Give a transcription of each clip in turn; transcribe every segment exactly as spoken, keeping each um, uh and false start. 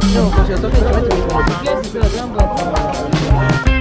No, because you're talking, you went to meet me. Yes, it's been a damn black one.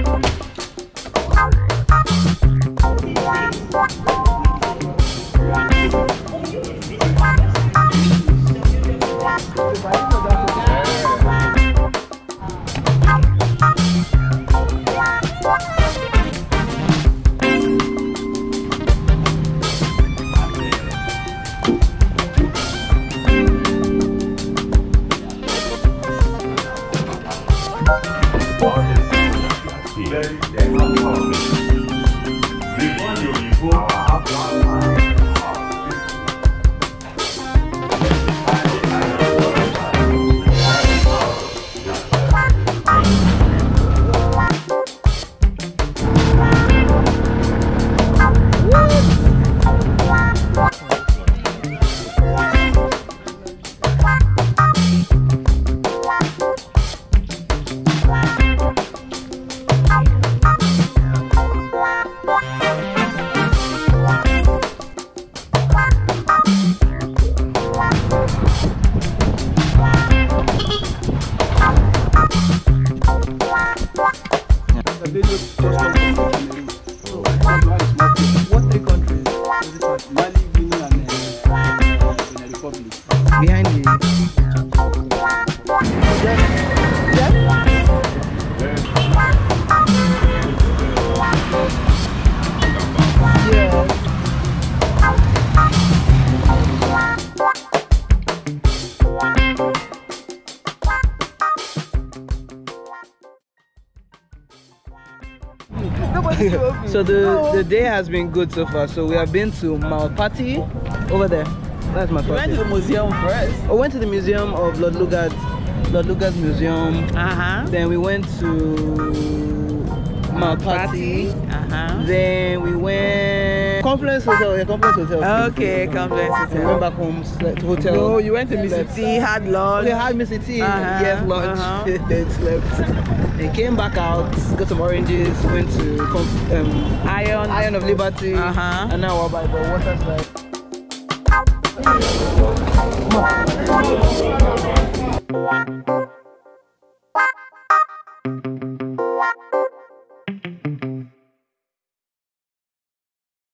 What three countries? Mali, Guinea, and uh, Benin Republic. Behind the... So the the day has been good so far. So we have been to Malpati over there. That's my We went to the museum first. I went to the museum of Lord Lugard, Lord Lugard Museum. Uh huh. Then we went to Malpati. Uh huh. Then we went Confluence Hotel. Yeah, Confluence Hotel. Okay, Confluence We went Hotel. back home, slept hotel. No, you went to Missy T, had lunch. We had Missy T, Uh-huh, yes, lunch, uh-huh. then slept. Then came back out, got some oranges, went to conf- um, Iron. Iron of Liberty, Uh-huh. and now we're by the water side.